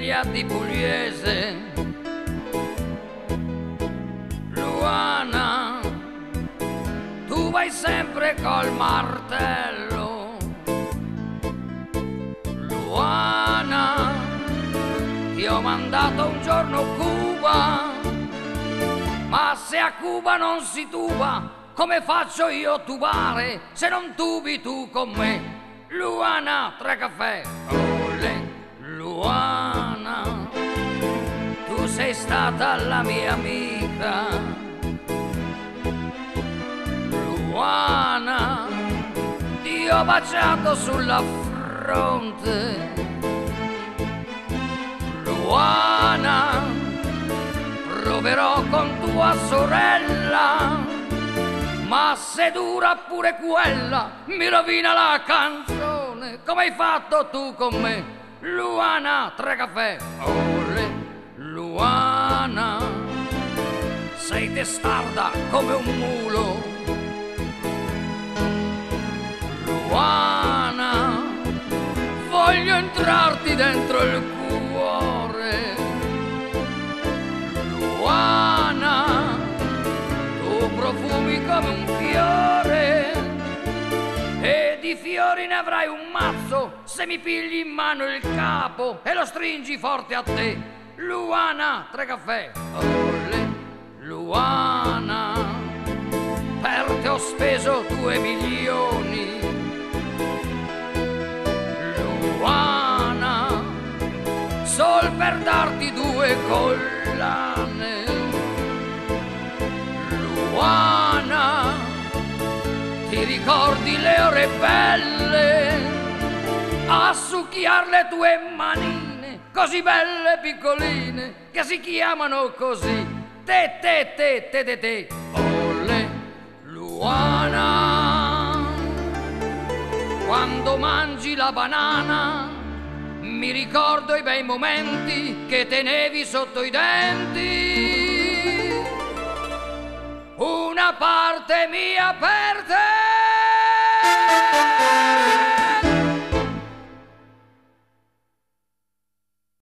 figlia di Pugliese. Luana, tu vai sempre col martello. Luana, ti ho mandato un giorno a Cuba, ma se a Cuba non si tuba, come faccio io a tubare se non tubi tu con me? Luana, 3 caffè. Olè, Luana, tu sei stata la mia amica. Luana, ti ho baciato sulla fronte. Luana, proverò con tua sorella, ma se dura pure quella mi rovina la canzone, come hai fatto tu con me. Luana, 3 caffè. Olè, Luana, sei testarda come un mulo. Luana, voglio entrarti dentro il cuore. Luana, tu profumi come un fiore e di fiori ne avrai un mazzo se mi pigli in mano il capo e lo stringi forte a te. Luana, 3 caffè. Olè, Luana, per te ho speso 2 milioni. Luana, sol per darti 2 collane. Luana, ti ricordi le ore belle a succhiar le tue manine, così belle piccoline, che si chiamano così, te te te te te te. Olè, Luana, quando mangi la banana mi ricordo i bei momenti che tenevi sotto i denti. Una parte mia per te.